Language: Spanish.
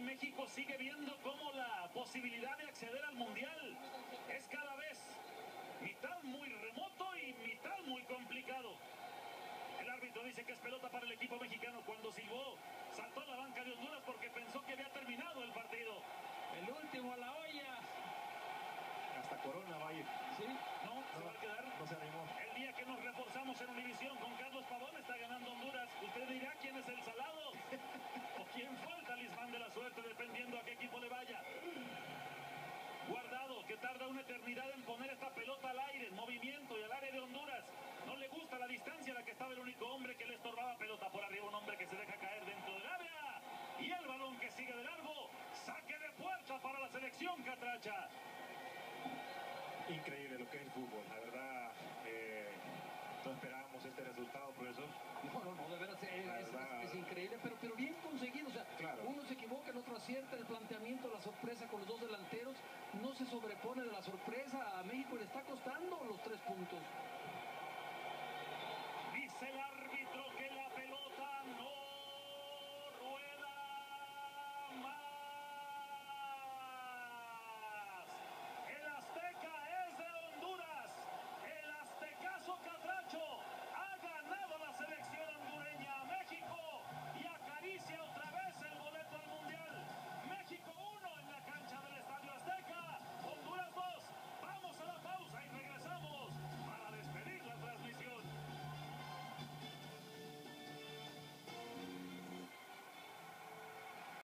México sigue viendo como la posibilidad de acceder al Mundial es cada vez mitad muy remoto y mitad muy complicado. El árbitro dice que es pelota para el equipo mexicano. Cuando silbó, saltó a la banca de Honduras porque pensó que había terminado el partido. El último a la olla. Hasta Corona va a ir. ¿Sí? No, se va a quedar. No se animó. El día que nos reforzamos en Univisión con Carlos Pavón está ganando Honduras. Usted dirá quién es el salado o quién fue el talismán de la suerte, dependiendo a qué equipo le vaya. Guardado, que tarda una eternidad en poner esta pelota al aire, en movimiento y al área de Honduras. No le gusta la distancia a la que estaba el único hombre que le estorbaba. Pelota por arriba, un hombre que se deja caer dentro del área. Y el balón que sigue de largo. Saque de puerta para la selección catracha. Increíble lo que es el fútbol, la verdad. No esperábamos este resultado, profesor. No, de veras es increíble, pero bien conseguido. O sea, claro. Uno se equivoca, el otro acierta, el planteamiento, la sorpresa con los dos delanteros, no se sobrepone de la sorpresa. A México le está costando los 3 puntos.